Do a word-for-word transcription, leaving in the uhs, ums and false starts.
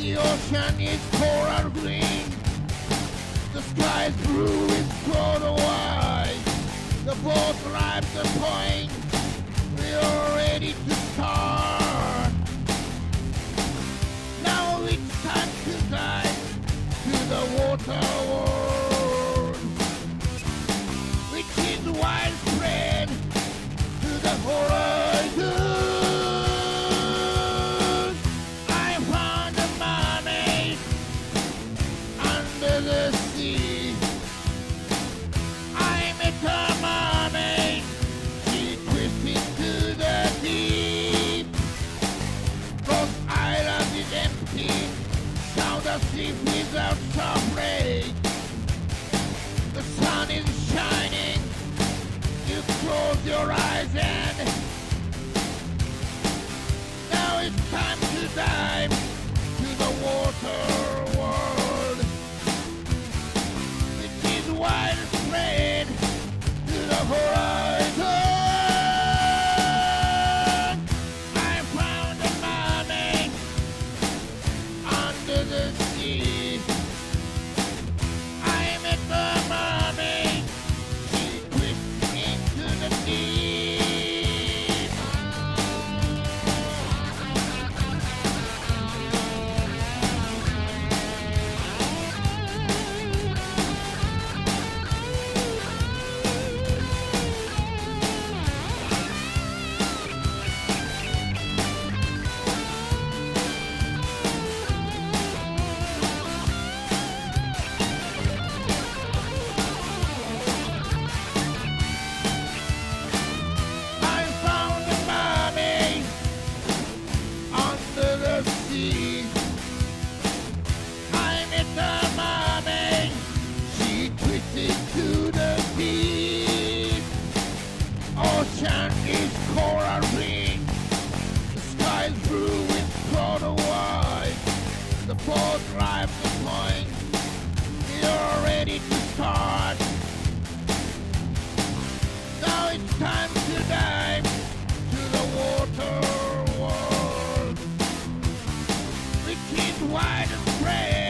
The ocean is coral green. The sky is blue with total white. The boat drives the point. We're ready to start. Now it's time to dive to the water world, which is widespread to the horizon. I found a mermaid under the sea. I met a mermaid. She twisted to the deep. Rhode Island is empty. Sound asleep without suffrage. The sun is shining. You close your eyes and now it's time to dive to the water world, which is widespread to the horizon. I found a mermaid under the sea. I met the mermaid. She twisted into the deep. I found a mermaid under the sea. I met a mermaid. She twisted to the deep. Ocean is coral green. The sky is blue with total white. The boat drives the point. You're ready to start. Now it's time to dive to the water world, which is widespread